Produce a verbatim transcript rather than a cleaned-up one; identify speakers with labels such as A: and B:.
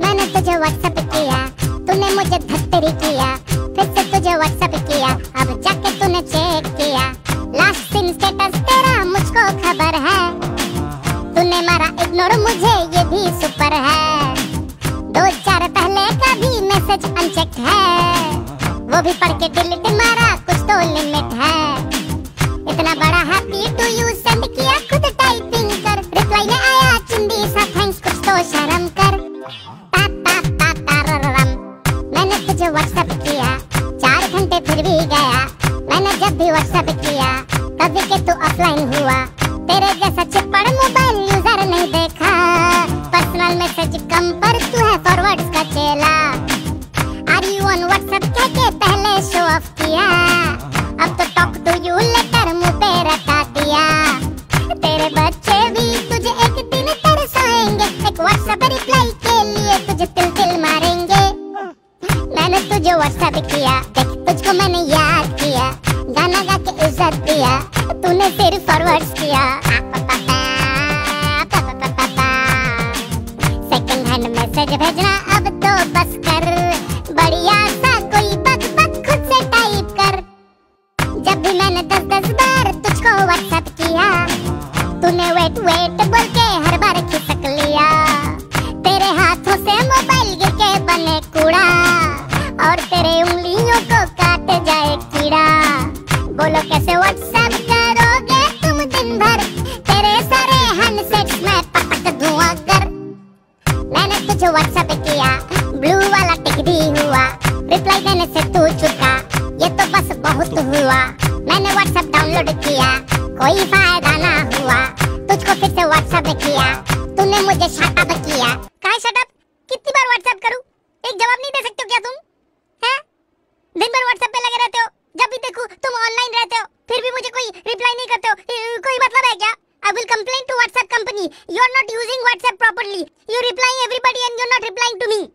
A: मैंने तुझे व्हाट्सएप किया, तूने मुझे धत्तरी किया, फिर से तुझे व्हाट्सएप किया, अब जाके तूने चेक किया। लास्ट सीन स्टेटस तेरा मुझको खबर है, तूने मारा इग्नोर मुझे ये भी सुपर है। दो चार पहले का भी मैसेज अनचेक्ड है, वो भी पढ़ के डिलीट मारा, कुछ तो लिमिट है। इतना बड़ा हैप्पी टू यू सेंड किया, खुद टाइपिंग कर, रिप्लाई में आया चिंदी सा थैंक्स, कुछ तो शर्म कर। ता ता ता ताररम, मैंने तुझे व्हाट्सएप किया, चार घंटे फिर भी गया। मैंने जब भी व्हाट्सएप किया तभी के तू ऑफलाइन हुआ, तेरे जैसा चिपड़ मोबाइल यूजर नहीं देखा। पर्सनल मैसेज कम पर तू है फॉरवर्ड्स का चेला। आर यू ऑन व्हाट्सएप कह के पहले शो ऑफ किया, अब तो टॉक टू यू लेटर मुंह पे रटा दिया। तेरे बच्चे भी तुझे एक दिन तरसाएंगे, एक व्हाट्सएप रिप्लाई के लिए तुझे तिल तिल मारेंगे। मैंने तुझे व्हाट्सएप किया, देख तुझको मैंने याद किया, गाना गा के इज्जत दिया, तूने सिर्फ फॉरवर्ड्स किया। सेकंड हैंड मैसेज भेजना अब तो बस कर, बढ़िया सा कोई बक बक खुद से टाइप कर। जब भी मैंने दस दस बार तुझको व्हाट्सएप किया, तूने वेट वेट बोल के हर बार खिसक लिया। तेरे हाथों से मोबाइल गिर के बने कूड़ा, और तेरे उंगलियों को काट जाए कीड़ा। बोलो कैसे व्हाट्सएप करोगे तुम दिन भर, तेरे सारे हैंडसेट्स में पटक धुआं कर। मैंने तुझे व्हाट्सएप किया, ब्लू वाला टिक भी हुआ, रिप्लाई देने से तू चुका, ये तो बस बहुत हुआ। मैंने व्हाट्सएप डाउनलोड किया, कोई फायदा ना हुआ, तुझको फिर से व्हाट्सएप किया, तूने मुझे शटअप किया। काहे शटअप? कितनी बार व्हाट्सएप करूं? एक जवाब नहीं दे सकते हो क्या तुम? हैं? दिन भर व्हाट्सएप पे लगे रहते हो, जब भी देखूं तुम ऑनलाइन रहते हो, फिर भी मुझे कोई रिप्लाई नहीं करते हो, कोई मतलब है क्या? I will complain to WhatsApp company. You are not using WhatsApp properly. You replying everybody and you are not replying to me.